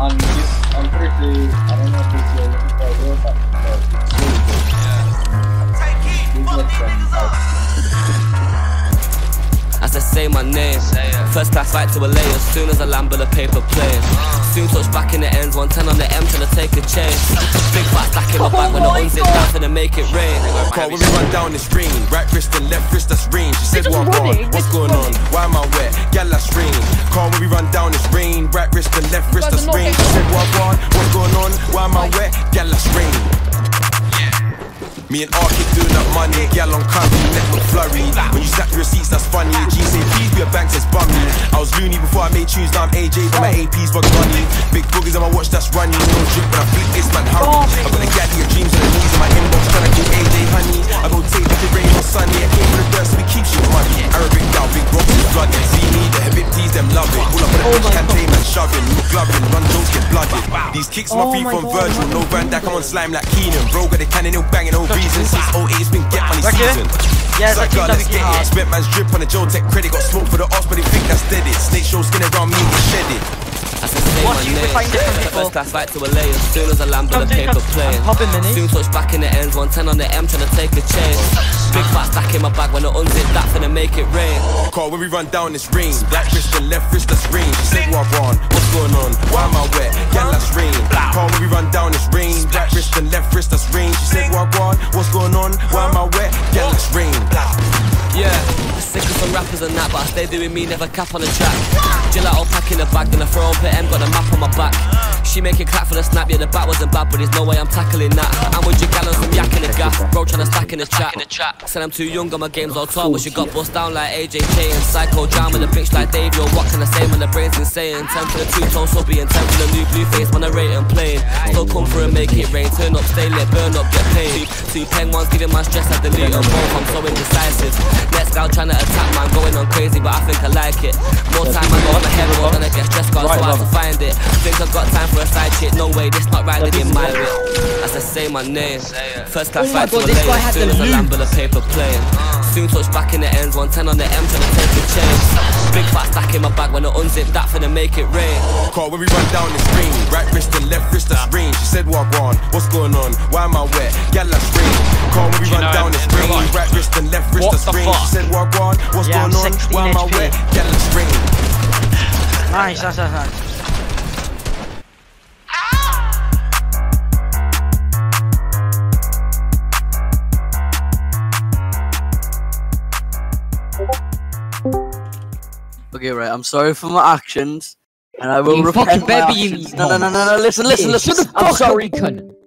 on Thursday, I don't know if it's your real but it's really good. Tay Keith, fuck these niggas up. As I say my name, first class flight to LA as soon as I land with a paper plane. Soon touch back in the ends, 110 on the M trying to take a chance. Big fat stack in my back when I unzip down finna make it rain. Call when we run down this rain, right wrist and left wrist that's rain. She said what on, what's going on, why am I wet, gal that's rain. Call when we run down this rain, right wrist and left wrist that's rain. She said what on, what's going on, why am I wet, gal that's rain. Me and R keep doing up money, gal on country, net McFlurry. When you snap your receipts, that's funny. G say please be a bank, says bummy. I was loony before I made tunes, now I'm AJ, but my AP's bug money. Big boogers on my watch, that's running. No drip when I flick this man, hurry. I got the gal your dreams on the knees in my inbox, trying to kill AJ honey. I go take like it rain or sunny, I came from the dirt so we keep shit money. Arabic down, big rocks is flooded. See me, the Habibtis, them love it. All up on the bitch, can't tame and shoving. No gloving, run don't get blooded. These kicks my feet from Virgil, no Van Dijk, I'm on slime like Keenan. Bro got the cannon, no banging, no reason. Since 08 it's been get money season. Yeah, so let's get it. Spent man's drip on the Joe Tech credit. Got smoke for the ops, but they think that's dead it. Snake show skin around me and get shedded. I said say my name, first class flight to LA as soon as I land with a paper plane. Soon touch back in the ends, 110 on the M trying to take a chance. Big fat stack in my bag when I unzip that finna make it rain. Call when we run down this rain, right wrist and left wrist that's rain. She said what on, what's going on, why am I wet, gal that's rain. Call when we run down this rain, right wrist and left wrist that's rain. She said what on, what's going on, why am I wet, gal that's rain. Yeah, sick of some rappers and that, but I stay doing me, never cap on the track. Gelato pack in the bag, then I throw up at M, got the map on my back. She make it clap for the snap, yeah the bat wasn't bad, but there's no way I'm tackling that. I'm with your gal and some yak in the gaff, bro trying to stack in the chat. Said I'm too young, got my games all 12, but she got bust down like AJ and Psycho Jam with a bitch like Dave, yo what can I say when the brain's insane. 10 for the two-tone subby and 10 for the new blue face when I rate and plain. Still come through and make it rain, turn up, stay lit, burn up, get paid. Two pen ones giving my stress, I delete them both, I'm so indecisive. Next gal trying to attack man, going on crazy, but I think I like it. More time I go on my head, more than I get stressed, got so hard to find it. Think I've got time for a side chick, no way, this not riding in my whip. As I say my name, first class flight to LA as soon as I land with a paper plane. Soon touch back in the ends, 110 on the M trying to take a chance. Big fat stack in my bag when I unzip that finna make it rain. Call when we run down this rain, right wrist and left wrist that's rain. She said what on, what's going on, why am I wet, gal that's rain. Call when we run down this rain, right wrist and left wrist that's rain. She said what on, what's going on, why am I wet, gal that's rain. Nice. Okay, right, I'm sorry for my actions, and I will repent my actions. No, listen. Shut the fuck up, cunt.